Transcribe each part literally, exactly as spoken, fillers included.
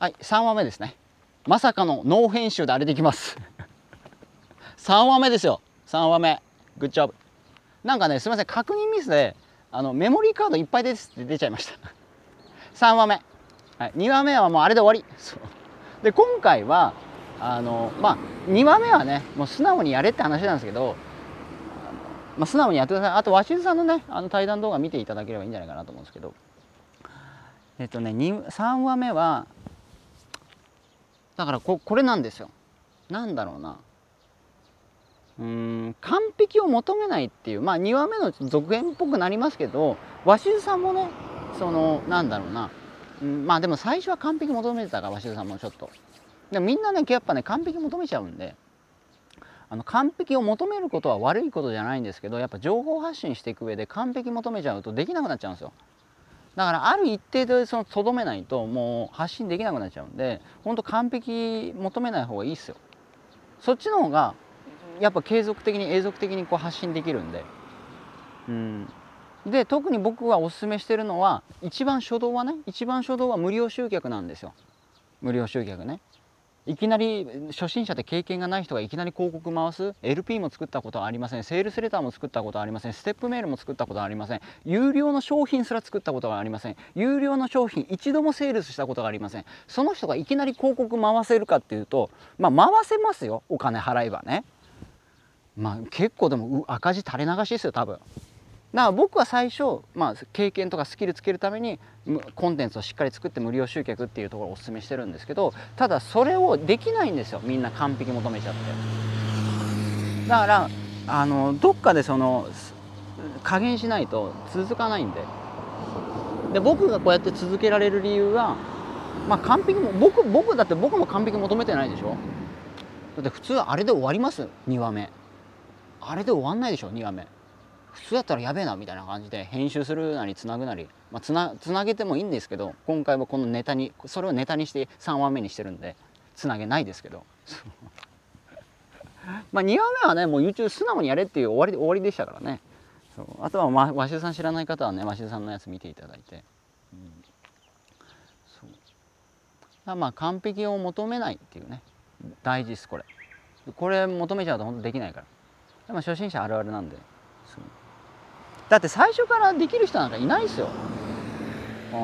はい、さんわめですね。まさかのノー編集であれできますさんわめですよ。さんわめグッジョブ。なんかね、すみません、確認ミスであのメモリーカードいっぱいですって出ちゃいましたさんわめ、はい、にわめはもうあれで終わり。そうで、今回はあのまあにわめはね、もう素直にやれって話なんですけど、まあ、素直にやってください。あと鷲津さんのね、あの対談動画見ていただければいいんじゃないかなと思うんですけど、えっとねさんわめはだからここれなんですよ。なんだろうな、うーん完璧を求めないっていう、まあにわめの続編っぽくなりますけど、鷲津さんもね、そのなんだろうな、うん、まあでも最初は完璧求めてたから鷲津さんもちょっと。でもみんなねやっぱね完璧求めちゃうんで、あの完璧を求めることは悪いことじゃないんですけど、やっぱ情報発信していく上で完璧求めちゃうとできなくなっちゃうんですよ。だからある一定でそのとどめないともう発信できなくなっちゃうんで、本当完璧求めない方がいいですよ。そっちの方がやっぱ継続的に永続的にこう発信できるんで、うん、で特に僕がおすすめしてるのは、一番初動はね、一番初動は無料集客なんですよ。無料集客ね。いきなり初心者で経験がない人がいきなり広告回す エルピー も作ったことはありません、セールスレターも作ったことはありません、ステップメールも作ったことはありません、有料の商品すら作ったことがありません、有料の商品一度もセールスしたことがありません。その人がいきなり広告回せるかっていうと、まあ回せますよ、お金払えばね。まあ結構でも赤字垂れ流しですよ多分。だから僕は最初、まあ、経験とかスキルつけるためにコンテンツをしっかり作って無料集客っていうところをお勧めしてるんですけど、ただそれをできないんですよ、みんな完璧求めちゃって。だからあのどっかでその加減しないと続かないんで。で僕がこうやって続けられる理由は、まあ完璧も僕僕だって僕も完璧求めてないでしょ。だって普通あれで終わります？にわめあれで終わんないでしょ。にわめ普通だったらやべえなみたいな感じで編集するなりつなぐなり、まあ、つなつなげてもいいんですけど、今回はこのネタにそれをネタにしてさんわめにしてるんでつなげないですけどまあにわめはね、もう YouTube 素直にやれっていう終わり終わりでしたからね。そうあとは、まあ、鷲津さん知らない方はね、鷲津さんのやつ見ていただいて、うん、そうだまあ完璧を求めないっていうね、大事です。これこれ求めちゃうと本当できないから。でも初心者あるあるなんで。そうだって最初からできる人なんかいないですよ。うん、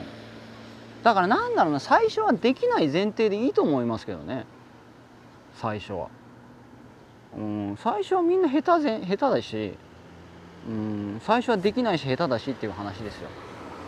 だからなんだろうな、最初はできない前提でいいと思いますけどね。最初は、うん、最初はみんな下手ぜ下手だし、うん、最初はできないし下手だしっていう話ですよ。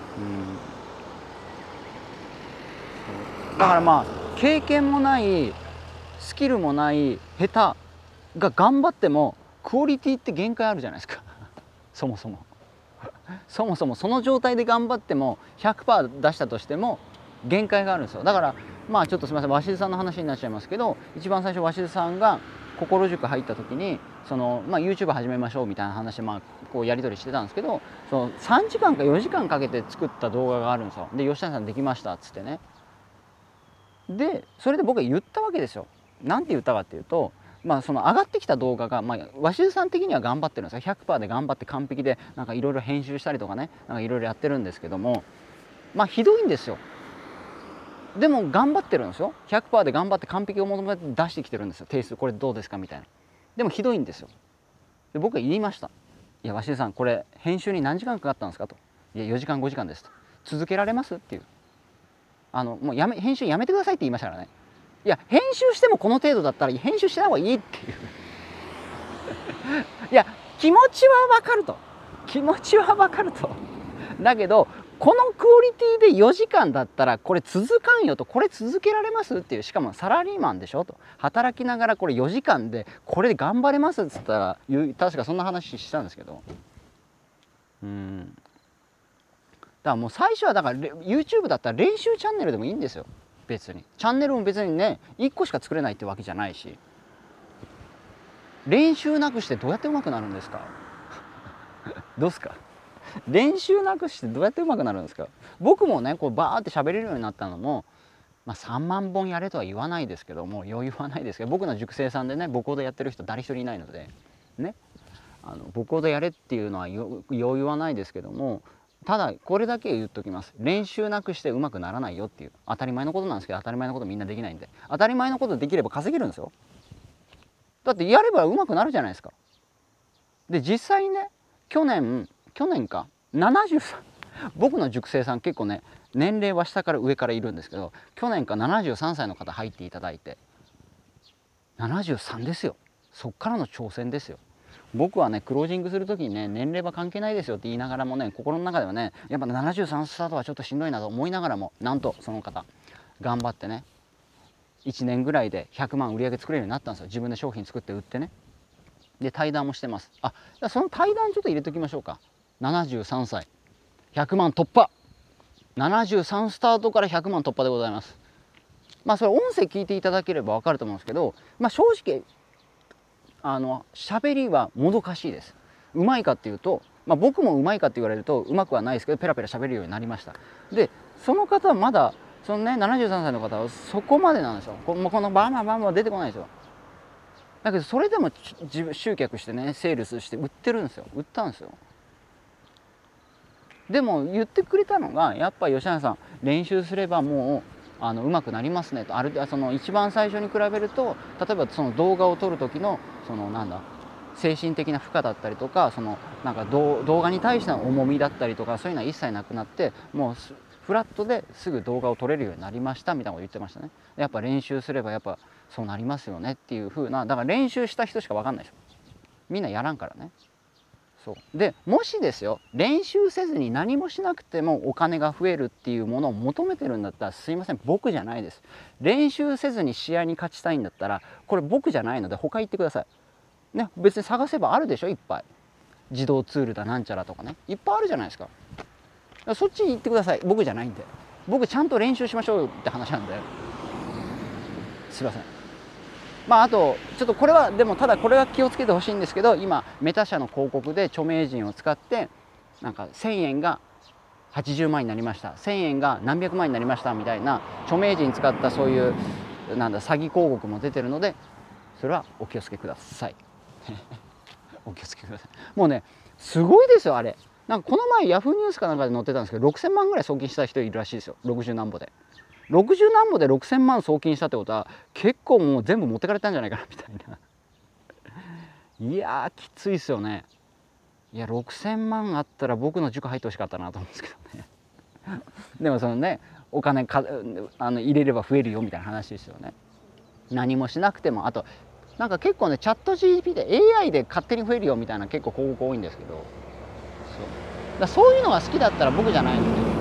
うん、だからまあ経験もないスキルもない下手が頑張ってもクオリティって限界あるじゃないですかそもそもそもそもその状態で頑張っても ひゃくパーセント 出したとしても限界があるんですよ。だからまあちょっとすみません、鷲津さんの話になっちゃいますけど、一番最初鷲津さんが心塾入った時にその、まあ、YouTube 始めましょうみたいな話で、まあ、こうやり取りしてたんですけど、そのさんじかんかよじかんかけて作った動画があるんですよ。で吉谷さんできましたっつってね。でそれで僕が言ったわけですよ。なんて言ったかっていうと、まあその上がってきた動画が、まあ、鷲津さん的には頑張ってるんですよ。 ひゃくパーセント で頑張って完璧でなんかいろいろ編集したりとかね、なんかいろいろやってるんですけども、まあひどいんですよ。でも頑張ってるんですよ。 ひゃくパーセント で頑張って完璧を求めて出してきてるんですよ。提出これどうですかみたいな。でもひどいんですよ。で僕は言いました。いや鷲津さんこれ編集に何時間かかったんですかと。いやよじかんごじかんですと。続けられますっていう、あのもうやめ編集やめてくださいって言いましたからね。いや編集してもこの程度だったら編集した方がいいっていういや気持ちは分かると、気持ちは分かると、だけどこのクオリティでよじかんだったらこれ続かんよと、これ続けられますっていう、しかもサラリーマンでしょと、働きながらこれよじかんでこれで頑張れますっつったら、確かそんな話したんですけど、うんだからもう最初はだから YouTube だったら練習チャンネルでもいいんですよ。別にチャンネルも別にねいっこしか作れないってわけじゃないし、練習なくしてどうやって上手くなるんですかどうですか、練習なくしてどうやって上手くなるんですか。僕もねこうバーって喋れるようになったのも、まあ、さんまんぼんやれとは言わないですけども、余裕はないですけど、僕の塾生さんでね母校でやってる人誰一人いないのでね、あの母校でやれっていうのは余裕はないですけども、 ただこれだけ言っときます。練習なくしてうまくならないよっていう、当たり前のことなんですけど、当たり前のことみんなできないんで、当たり前のことできれば稼げるんですよ。だってやればうまくなるじゃないですか。で実際にね、去年去年かななじゅうさん僕の塾生さん結構ね、年齢は下から上からいるんですけど、去年かななじゅうさんさいの方入っていただいて、ななじゅうさんですよ。そっからの挑戦ですよ。僕はねクロージングする時にね、年齢は関係ないですよって言いながらもね、心の中ではね、やっぱななじゅうさんスタートはちょっとしんどいなと思いながらも、なんとその方頑張ってね、いちねんぐらいでひゃくまん売り上げ作れるようになったんですよ。自分で商品作って売ってね。で対談もしてます。あ、その対談ちょっと入れておきましょうか。ななじゅうさんさいひゃくまん突破、ななじゅうさんスタートからひゃくまん突破でございます。まあそれ音声聞いていただければ分かると思うんですけど、まあ正直あの喋りはもどかしいです。うまいかっていうと、まあ、僕もうまいかって言われるとうまくはないですけど、ペラペラ喋るようになりました。でその方はまだそのねななじゅうさんさいの方はそこまでなんですよ。このこのバンバンバンバン出てこないですよ。だけどそれでも自分集客してね、セールスして売ってるんですよ。売ったんですよ。でも言ってくれたのが、やっぱ吉永さん練習すればもうあの上手くなりますねと。あるその一番最初に比べると、例えばその動画を撮る時のそのなんだ精神的な負荷だったりとか、そのなんか動画に対しての重みだったりとか、そういうのは一切なくなって、もうフラットですぐ動画を撮れるようになりましたみたいなこと言ってましたね。やっぱ練習すればやっぱそうなりますよねっていう風な、だから練習した人しか分かんないでしょ。みんなやらんからね。そうでもしですよ、練習せずに何もしなくてもお金が増えるっていうものを求めてるんだったら、すいません、僕じゃないです。練習せずに試合に勝ちたいんだったら、これ僕じゃないので他行ってくださいね。別に探せばあるでしょ、いっぱい。自動ツールだなんちゃらとかね、いっぱいあるじゃないですか。そっちに行ってください。僕じゃないんで。僕ちゃんと練習しましょうって話なんで、すいません。まああとちょっとこれはでも、ただこれは気をつけてほしいんですけど、今メタ社の広告で著名人を使ってなんかせんえんがはちじゅうまんになりました、せんえんが何百万になりましたみたいな著名人使ったそういうなんだ詐欺広告も出てるので、それはお気をつけくださいお気をつけください。もうねすごいですよあれ。なんかこの前ヤフーニュースかなんかで載ってたんですけど、ろくせんまんぐらい送金した人いるらしいですよ。ろくじゅうなんぼでろくじゅうなんぼでろくせんまん送金したってことは、結構もう全部持ってかれたんじゃないかなみたいないやーきついですよね。いやろくせんまんあったら僕の塾入ってほしかったなと思うんですけどねでもそのね、お金かあの入れれば増えるよみたいな話ですよね。何もしなくても。あとなんか結構ねチャット ジーピー で エーアイ で勝手に増えるよみたいな結構広告多いんですけど、そうだそういうのが好きだったら僕じゃないので、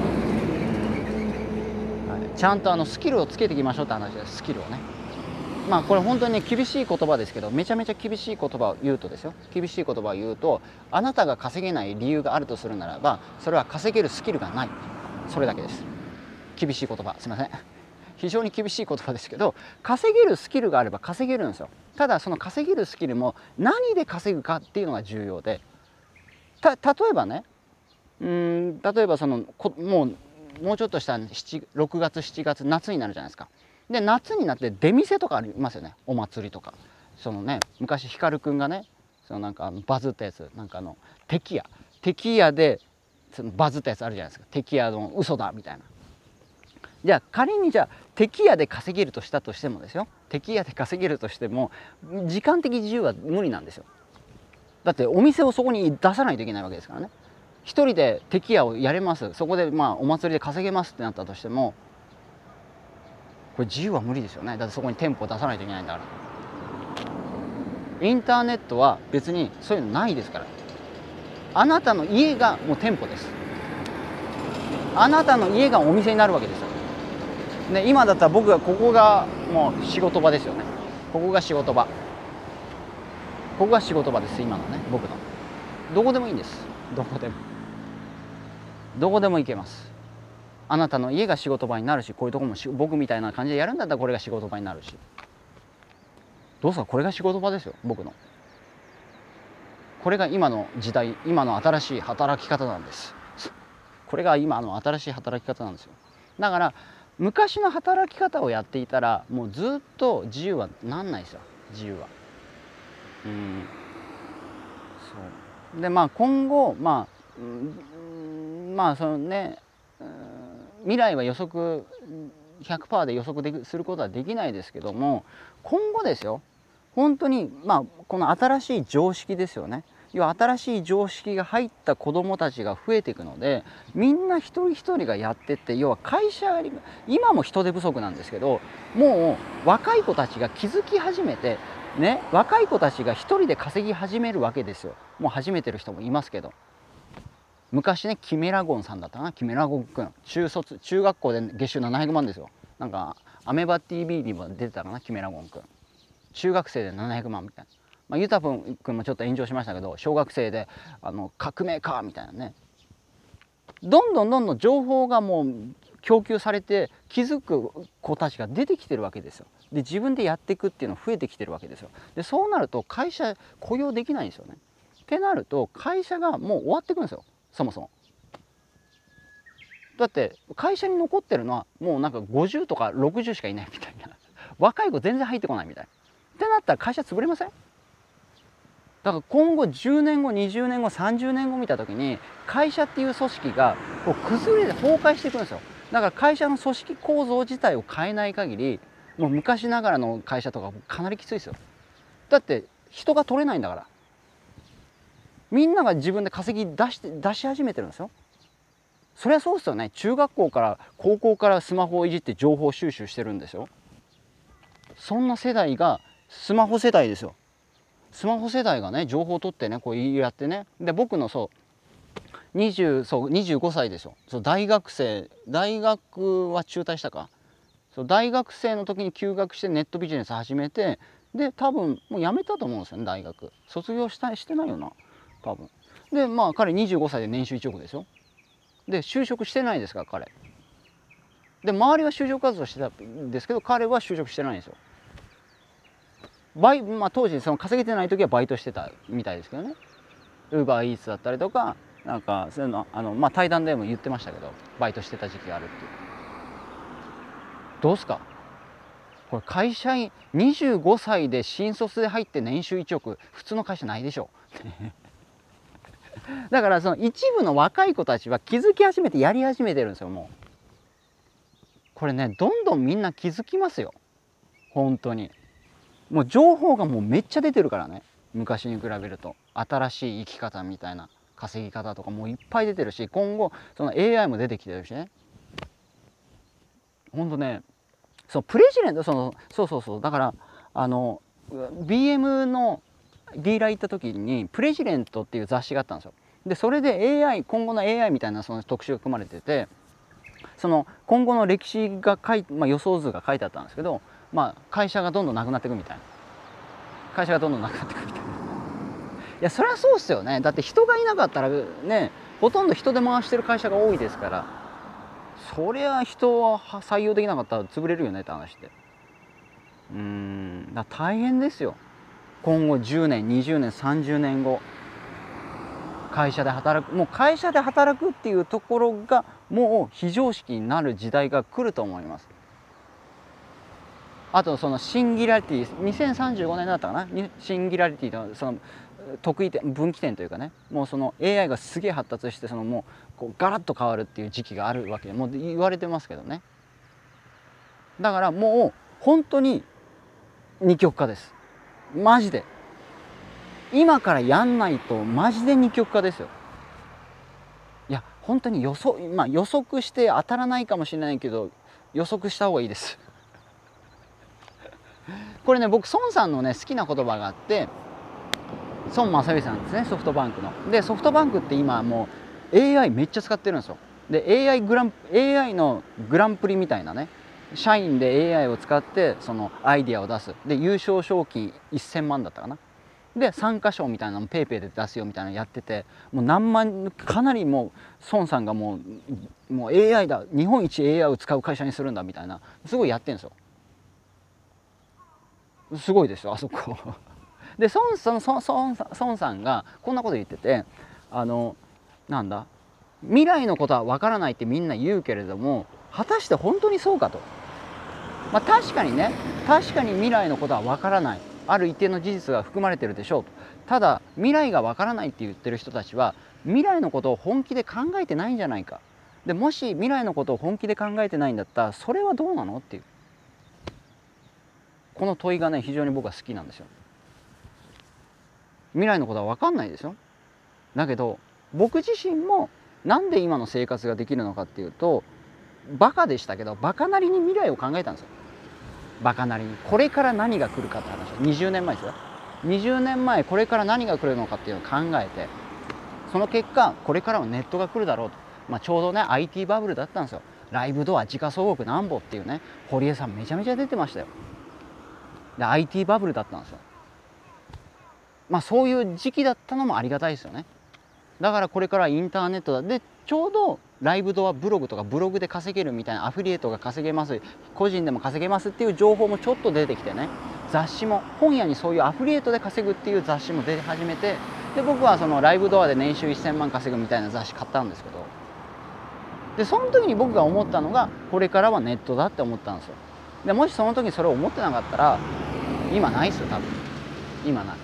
ちゃんとあのスキルをつけていきましょうって話です。スキルをね。まあこれ本当にね厳しい言葉ですけど、めちゃめちゃ厳しい言葉を言うとですよ、厳しい言葉を言うと、あなたが稼げない理由があるとするならば、それは稼げるスキルがない、それだけです。厳しい言葉すいません、非常に厳しい言葉ですけど、稼げるスキルがあれば稼げるんですよ。ただその稼げるスキルも何で稼ぐかっていうのが重要で、た例えばね、うん例えばそのこもうもうちょっとしたろくがつしちがつ夏になるじゃないですか。で夏になって出店とかありますよね。お祭りとか、そのね昔ヒカルくんがね、そのなんかバズったやつ、なんかあのテキヤテキヤでそのバズったやつあるじゃないですか。テキヤの嘘だみたいな。じゃあ仮にじゃあテキヤで稼げるとしたとしてもですよ、テキヤで稼げるとしても時間的自由は無理なんですよ。だってお店をそこに出さないといけないわけですからね。一人でテキヤをやれます、そこでまあお祭りで稼げますってなったとしても、これ自由は無理ですよね。だってそこに店舗を出さないといけないんだから。インターネットは別にそういうのないですから。あなたの家がもう店舗です。あなたの家がお店になるわけですよ。ね、今だったら僕がここがもう仕事場ですよね。ここが仕事場、ここが仕事場です。今のね僕のどこでもいいんです。どこでもどこでも行けます。あなたの家が仕事場になるし、こういうとこも僕みたいな感じでやるんだったらこれが仕事場になるし、どうすか、これが仕事場ですよ僕の。これが今の時代、今の新しい働き方なんです。これが今の新しい働き方なんですよ。だから昔の働き方をやっていたらもうずっと自由はなんないですよ。自由はうんそうで、まあ今後まあまあそのね、未来は予測 ひゃくパーセント で予測できすることはできないですけども、今後ですよ、本当にまあこの新しい常識ですよね。要は新しい常識が入った子どもたちが増えていくので、みんな一人一人がやってって、要は会社が今も人手不足なんですけど、もう若い子たちが気づき始めてね、若い子たちが一人で稼ぎ始めるわけですよ。もう始めてる人もいますけど、昔ね、キメラゴンさんだったかな、キメラゴンくん、中卒中学校で月収ななひゃくまんですよ。なんかアメバ ティーブイ にも出てたかな、キメラゴンくん、中学生でななひゃくまんみたいな。まあ、ゆたぷんくんもちょっと炎上しましたけど、小学生であの革命家みたいなね。どんどんどんどん情報がもう供給されて気づく子たちが出てきてるわけですよ。で自分でやっていくっていうのが増えてきてるわけですよ。でそうなると会社雇用できないんですよね。ってなると会社がもう終わっていくんですよ、そもそも。だって会社に残ってるのはもうなんかごじゅうとかろくじゅうしかいないみたいな、若い子全然入ってこないみたいな。ってなったら会社潰れません？だから今後じゅうねんごにじゅうねんごさんじゅうねんご見た時に会社っていう組織がこう崩れて崩壊していくんですよ。だから会社の組織構造自体を変えない限り、もう昔ながらの会社とかかなりきついですよ。だって人が取れないんだから、みんなが自分で稼ぎ出して出し始めてるんですよ。そりゃそうですよね。中学校から高校からスマホをいじって情報収集してるんですよ。そんな世代がスマホ世代ですよ。スマホ世代がね情報を取ってねこうやってね、で僕のそうにじゅうそうにじゅうごさいですよ。そう大学生大学は中退したか、そう大学生の時に休学してネットビジネス始めて、で多分もう辞めたと思うんですよね。大学卒業したしてないよな多分。でまあ彼にじゅうごさいで年収いちおくですよ。で就職してないですから彼で、周りは就職活動してたんですけど彼は就職してないんですよ。バイ、まあ、当時その稼げてない時はバイトしてたみたいですけどね。ウーバーイーツだったりとかなんかそういうのあの、まあ、対談でも言ってましたけど、バイトしてた時期があるっていう。どうすかこれ、会社員にじゅうごさいで新卒で入って年収いちおく、普通の会社ないでしょだからその一部の若い子たちは気づき始めてやり始めてるんですよ。もうこれね、どんどんみんな気づきますよ本当に。もう情報がもうめっちゃ出てるからね、昔に比べると。新しい生き方みたいな稼ぎ方とかもういっぱい出てるし、今後その エーアイ も出てきてるしね。ほんとね、そうプレジデントそのそうそうそうだからあの ビーエム のディーラー行った時にプレジデントっていう雑誌があったんですよ。でそれで エーアイ 今後の エーアイ みたいなその特集が組まれてて、その今後の歴史が書い、まあ、予想図が書いてあったんですけど、まあ、会社がどんどんなくなっていくみたいな、会社がどんどんなくなっていくみたいな。いやそりゃそうっすよね。だって人がいなかったらね、ほとんど人で回してる会社が多いですから、そりゃ人は採用できなかったら潰れるよねって話で。うーんだ大変ですよ。今後じゅうねんにじゅうねんさんじゅうねんご会社で働く、もう会社で働くっていうところがもう非常識になる時代が来ると思います。あとそのシンギュラリティにせんさんじゅうごねんだったかな、シンギュラリティのその得意点分岐点というかね、もうその エーアイ がすげえ発達して、そのもうこうガラッと変わるっていう時期があるわけでもう言われてますけどね。だからもう本当に二極化です、マジで。今からやんないとマジで二極化ですよ。いや本当に予想、まあ、予測して当たらないかもしれないけど予測した方がいいですこれね、僕孫さんのね好きな言葉があって、孫正義さんですね、ソフトバンクの。でソフトバンクって今もう エーアイ めっちゃ使ってるんですよ。で エーアイ グラン エーアイ のグランプリみたいなね、社員で エーアイ を使ってそのアイディアを出す。で優勝賞金せんまんだったかな。で参加賞みたいなのもペイペイで出すよみたいなのやってて、もう何万、かなりもう孫さんがもうもう エーアイ だ、日本一 エーアイ を使う会社にするんだみたいな、すごいやってるんですよ。すごいですよあそこで孫その孫孫さんがこんなこと言ってて、あのなんだ未来のことは分からないってみんな言うけれども、果たして本当にそうかと。まあ確かにね、確かに未来のことは分からない。 ある一定の事実が含まれてるでしょうと。ただ未来がわからないって言ってる人たちは未来のことを本気で考えてないんじゃないか。でもし未来のことを本気で考えてないんだったらそれはどうなのっていう、この問いがね非常に僕は好きなんですよ。未来のことは分かんないですよ。だけど僕自身もなんで今の生活ができるのかっていうと、バカでしたけどバカなりに未来を考えたんですよ。バカなりにこれから何が来るかって話はにじゅうねんまえですよ。にじゅうねんまえこれから何が来るのかっていうのを考えて、その結果これからはネットが来るだろうと、まあ、ちょうどね アイティー バブルだったんですよ。ライブドア時価総額なんぼっていうね、堀江さんめちゃめちゃ出てましたよ。で アイティー バブルだったんですよ。まあそういう時期だったのもありがたいですよね。だからこれからインターネットだでちょうどライブドアブログとかブログで稼げるみたいな、アフィリエイトが稼げます、個人でも稼げますっていう情報もちょっと出てきてね、雑誌も本屋にそういうアフィリエイトで稼ぐっていう雑誌も出始めて、で僕はそのライブドアで年収せんまん稼ぐみたいな雑誌買ったんですけど、でその時に僕が思ったのがこれからはネットだって思ったんですよ。でもしその時にそれを思ってなかったら今ないですよ多分。今ない。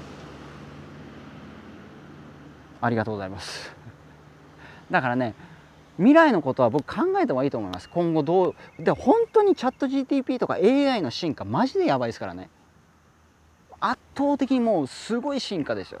ありがとうございますだからね未来のことは僕考えた方がいいと思います。今後どうで本当にチャット ジーティーピー とか エーアイ の進化マジでやばいですからね。圧倒的にもうすごい進化ですよ。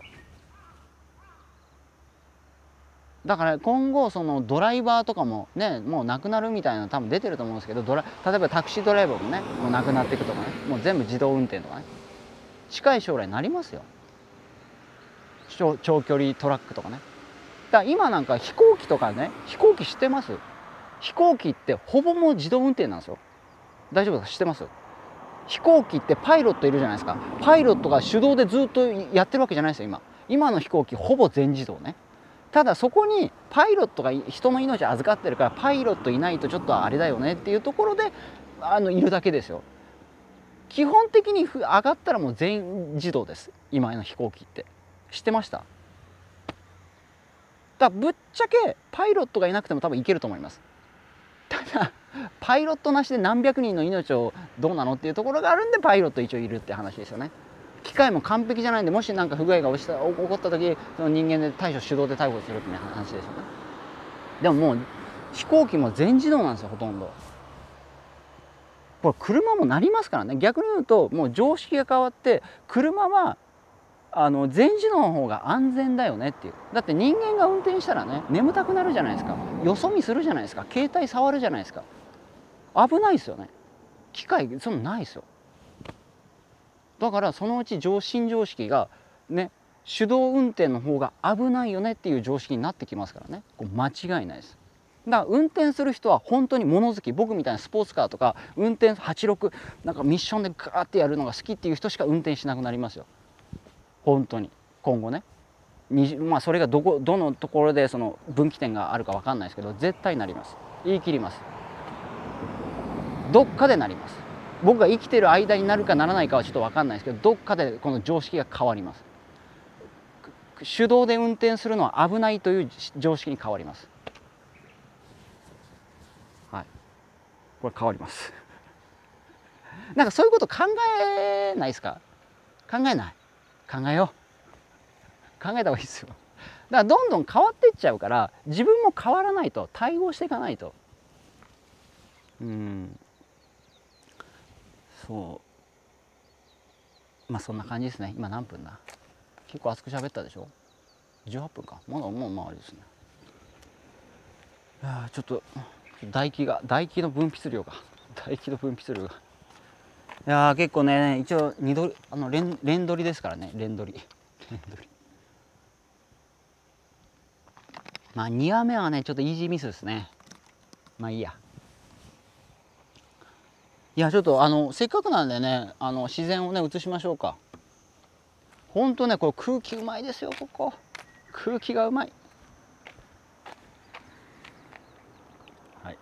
だから今後そのドライバーとかもねもうなくなるみたいなの多分出てると思うんですけど、ドラ例えばタクシードライバーもねもうなくなっていくとかね、もう全部自動運転とかね、近い将来になりますよ。長長距離トラックとかね。だから今なんか飛行機とかね、飛行機知ってます？飛行機ってほぼもう自動運転なんですよ。大丈夫ですか？知ってます？飛行機ってパイロットいるじゃないですか。パイロットが手動でずっとやってるわけじゃないですよ今。今の飛行機ほぼ全自動ね。ただそこにパイロットが人の命預かってるから、パイロットいないとちょっとあれだよねっていうところであのいるだけですよ。基本的に上がったらもう全自動です今の飛行機って。知ってました？だからぶっちゃけパイロットがいなくても多分いけると思います。ただパイロットなしで何百人の命をどうなのっていうところがあるんで、パイロット一応いるって話ですよね。機械も完璧じゃないんで、もし何か不具合が起きた起こった時その人間で対処手動で逮捕するっていう話ですよね。でももう飛行機も全自動なんですよほとんど。これ車もなりますからね。逆に言うともう常識が変わって車はあの全自動の方が安全だよねっていう。だって人間が運転したらね眠たくなるじゃないですか、よそ見するじゃないですか、携帯触るじゃないですか。危ないですよね。機械そんなないですよ。だからそのうち常新常識がね手動運転の方が危ないよねっていう常識になってきますからね。こう間違いないです。だから運転する人は本当に物好き、僕みたいなスポーツカーとか運転はちじゅうろくなんかミッションでガーってやるのが好きっていう人しか運転しなくなりますよ本当に今後ね。にまあそれがどこどのところでその分岐点があるか分かんないですけど絶対なります。言い切ります。どっかでなります。僕が生きてる間になるかならないかはちょっと分かんないですけど、どっかでこの常識が変わります。手動で運転するのは危ないという常識に変わります。はい、これ変わりますなんかそういうこと考えないですか？考えない。考えよう。考えた方がいいですよ。だからどんどん変わっていっちゃうから自分も変わらないと、対応していかないと。うんそうまあそんな感じですね。今何分だ？結構熱く喋ったでしょ。じゅうはっぷんか。まだもうまああれですね。いやちょっと唾液が唾液の分泌量が唾液の分泌量がいや結構ね一応二度あの連連取りですからね。連取り連取りまあにわめはねちょっとイージーミスですね。まあいいや。いやちょっとあのせっかくなんでねあの自然をね映しましょうか。ほんとねこれ空気うまいですよ。ここ空気がうまい。はい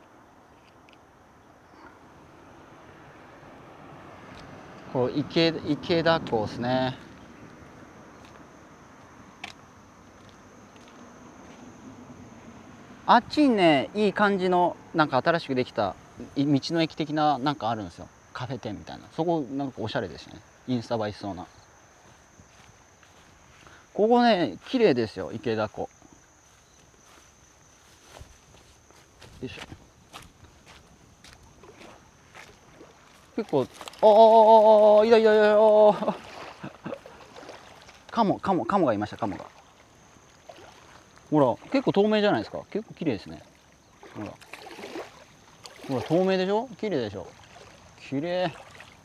こう池池田湖ですね。あっちにねいい感じのなんか新しくできた道の駅的ななんかあるんですよ。カフェ店みたいな。そこなんかおしゃれですよね。 インスタ映えしそうな。ここね綺麗ですよ、池田湖。よいしょ。結構、ああ、いやいやいやいや、カモ、カモ、カモがいました、カモが。ほら、結構透明じゃないですか。結構綺麗ですね。ほら。ほら、透明でしょ。綺麗でしょ。綺麗。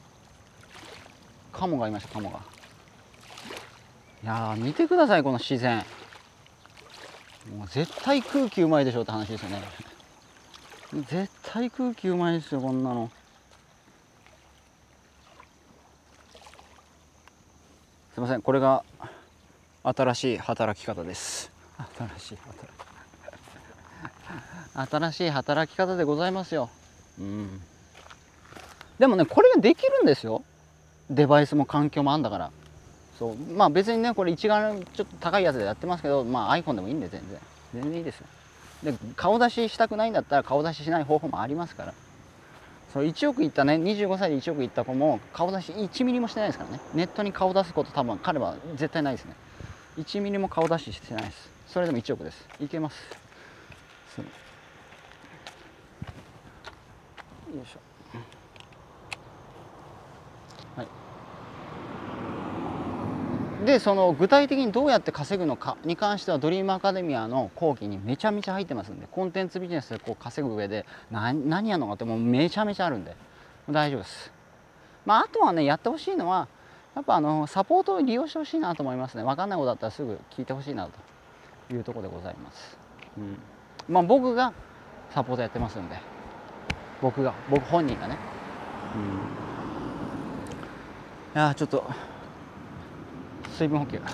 カモがいました、カモが。いやー、見てください、この自然。もう絶対空気うまいでしょって話ですよね。絶対空気うまいですよ、こんなの。すいません、これが新しい働き方です。新しい働き新しい働き方でございますよ。うん。でもね、これができるんですよ。デバイスも環境もあんだから。そう、まあ別にね、これ一眼ちょっと高いやつでやってますけど、まあ iPhone でもいいんで全然全然いいですよ。で、顔出ししたくないんだったら顔出ししない方法もありますから。そう、いちおくいったね、にじゅうごさいでいちおくいった子も顔出しいちミリもしてないですからね。ネットに顔出すこと多分彼は絶対ないですね。いちミリも顔出ししてないです。それでもいちおくです。いけます。そう、よいしょ。はい。で、その具体的にどうやって稼ぐのかに関してはドリームアカデミアの講義にめちゃめちゃ入ってますんで、コンテンツビジネスでこう稼ぐ上で何何やるのかってもうめちゃめちゃあるんで大丈夫です。まあ、あとはね、やってほしいのはやっぱあのサポートを利用してほしいなと思いますね。分かんないことだったらすぐ聞いてほしいなというところでございます。うん、まあ僕がサポートやってますんで、僕が僕本人がね、うん、いやちょっと水分補給。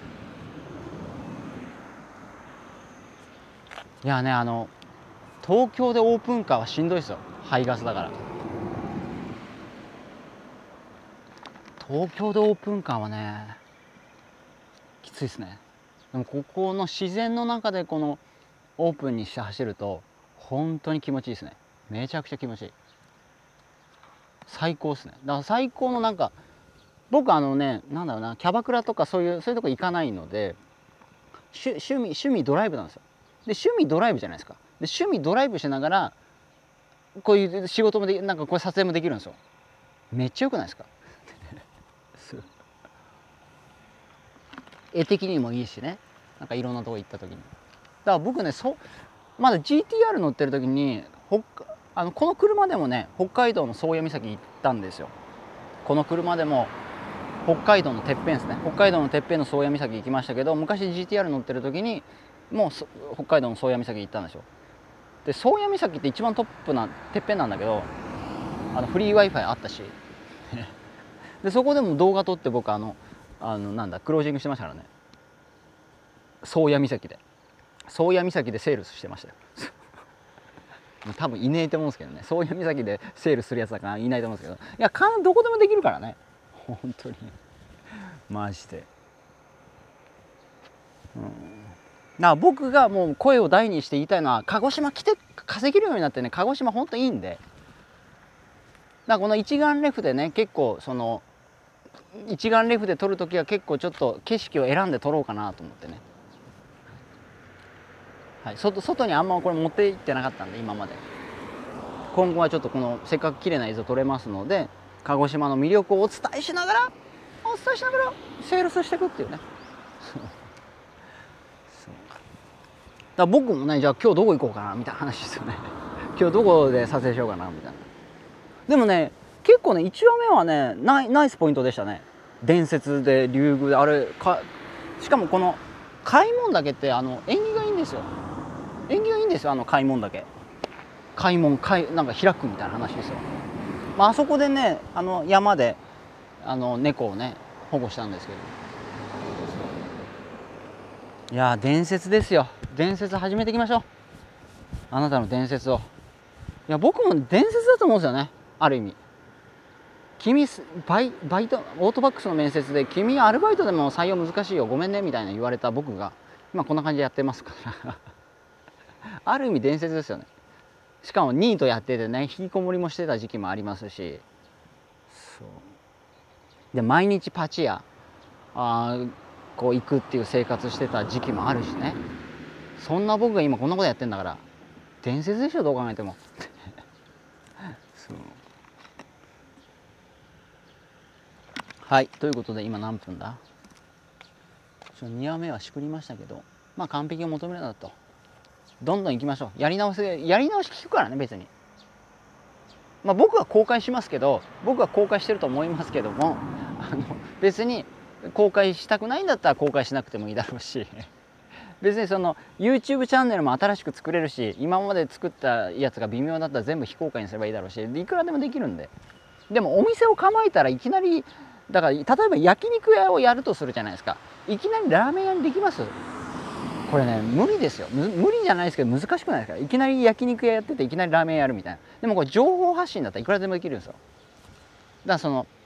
いやね、あの東京でオープンカーはしんどいですよ、排ガスだから。東京でオープンカーはねきついですね。でもここの自然の中でこのオープンにして走ると本当に気持ちいいですね。めちゃくちゃ気持ちいい、最高ですね。だから最高のなんか、僕あのね、なんだろうな、キャバクラとかそういうそういうとこ行かないので、趣趣味趣味ドライブなんですよ。で趣味ドライブじゃないですか。で趣味ドライブしながらこういう仕事もでなんかこれ撮影もできるんですよ。めっちゃ良くないですか。絵的にもいいしね、なんかいろんなとこ行った時に。だから僕ね、そまだ ジーティーアール 乗ってる時にほあのこの車でもね北海道の宗谷岬行ったんですよ。この車でも北海道のてっぺんですね、北海道のてっぺんの宗谷岬行きましたけど、昔 ジーティーアール 乗ってる時にもう北海道の宗谷岬行ったんですよ。で宗谷岬って一番トップなてっぺんなんだけど、あのフリー Wi-Fi あったしでそこでも動画撮って僕あのあのなんだクロージングしてましたからね。宗谷岬で宗谷岬でセールスしてましたよ多分いねえと思うんですけどね、宗谷岬でセールするやつだからいないと思うんですけど、いやかどこでもできるからね本当にマジで。うん、だから僕がもう声を大にして言いたいのは、鹿児島来て稼げるようになってね、鹿児島本当いいんで。だからこの一眼レフでね、結構その一眼レフで撮るときは結構ちょっと景色を選んで撮ろうかなと思ってね。はい、外, 外にあんまこれ持って行ってなかったんで今まで。今後はちょっとこのせっかく綺麗な映像撮れますので、鹿児島の魅力をお伝えしながらお伝えしながらセールスしていくっていうねそうだから僕もね、じゃあ今日どこ行こうかなみたいな話ですよね今日どこで撮影しようかなみたいな。でもね結構ねいちわめはねナイナイスポイントでしたね。伝説で竜宮であれか、しかもこの開門岳ってあの縁起がいいんですよ。縁起がいいんですよ、あの開門岳。開門開なんか開くみたいな話ですよ。まあ、あそこでねあの山であの猫をね保護したんですけど、いや伝説ですよ。伝説始めていきましょう、あなたの伝説を。いや僕も伝説だと思うんですよね、ある意味。君バイバイトオートバックスの面接で君アルバイトでも採用難しいよごめんねみたいな言われた僕が今こんな感じでやってますからある意味伝説ですよね。しかもニートやっててね引きこもりもしてた時期もありますし、そうで毎日パチ屋あこう行くっていう生活してた時期もあるしね。そんな僕が今こんなことやってんだから伝説でしょ、どう考えてもそうはいということで今何分だ、ちょにわめはしくりましたけど、まあ完璧を求めるなと、どんどん行きましょう。やり直しやり直し聞くからね別に。まあ僕は公開しますけど、僕は公開してると思いますけども、あの別に公開したくないんだったら公開しなくてもいいだろうし別にその YouTube チャンネルも新しく作れるし、今まで作ったやつが微妙だったら全部非公開にすればいいだろうし、いくらでもできるんで。でもお店を構えたらいきなりだから、例えば焼肉屋をやるとするじゃないですか。いきなりラーメン屋にできます？これね無理ですよ。無理じゃないですけど難しくないですか。いきなり焼肉屋やってていきなりラーメン屋やるみたいな。でもこれ情報発信だったらいくらでもできるんですよ。だからその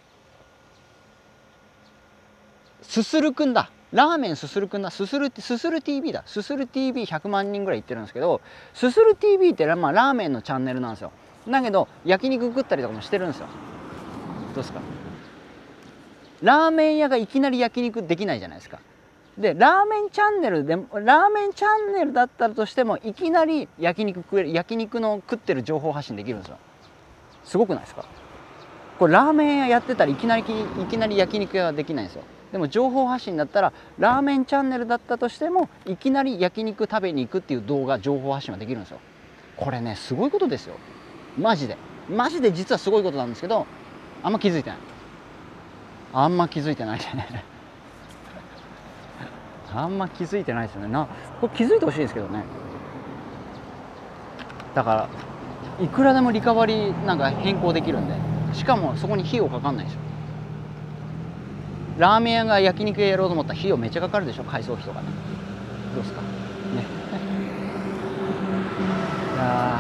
すするくんだ、ラーメンすするくんだ、すするすする ティーブイ だ、すする ティーブイひゃくまんにんぐらい行ってるんですけど、すする ティーブイ って、まあ、ラーメンのチャンネルなんですよ。だけど焼肉食ったりとかもしてるんですよ。どうですか。ラーメン屋がいきなり焼肉できないじゃないですか。でラーメンチャンネルでラーメンチャンネルだったとしてもいきなり焼肉食える、焼肉の食ってる情報発信できるんですよ。すごくないですか。これラーメン屋やってたらいきなりいきなり焼肉屋はできないんですよ。でも情報発信だったらラーメンチャンネルだったとしてもいきなり焼肉食べに行くっていう動画情報発信はできるんですよ。これねすごいことですよ。マジでマジで実はすごいことなんですけど、あんま気づいてないあんま気づいてないねあんま気づいてないですよね。なこれ気づいてほしいですけどね。だからいくらでもリカバリーなんか変更できるんで、しかもそこに費用かかんないでしょ。ラーメン屋が焼肉屋やろうと思ったら費用めっちゃかかるでしょ、改装費とかね。どうですかねいや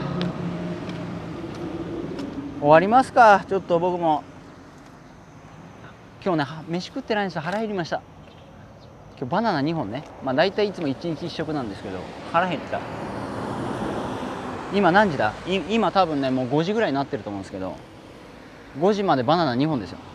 終わりますか。ちょっと僕も今日ね飯食ってないんですよ。腹減りました。今日バナナにほんね、まあ大体いつもいちにちいっしょくなんですけど腹減った。今何時だ、い今多分ねもうごじぐらいになってると思うんですけど、ごじまでバナナにほんですよ。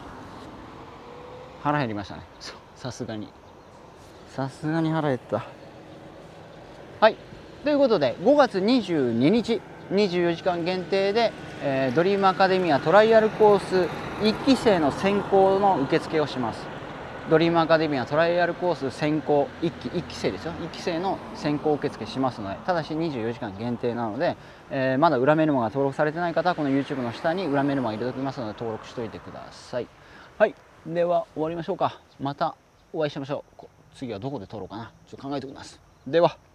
腹減りましたね。さすがにさすがに腹減った。はいということでごがつにじゅうににちにじゅうよじかん限定で、えー、ドリームアカデミアトライアルコースいっきせいの選考の受付をします。ドリームアカデミアトライアルコース選考いっきいっきせいですよ。いっきせいの選考受付しますので、ただしにじゅうよじかん限定なので、えー、まだ裏メルマが登録されてない方はこの YouTube の下に裏メルマが入れておきますので登録しておいてください。はいでは終わりましょうか。またお会いしましょう。次はどこで撮ろうかな、ちょっと考えておきます。では。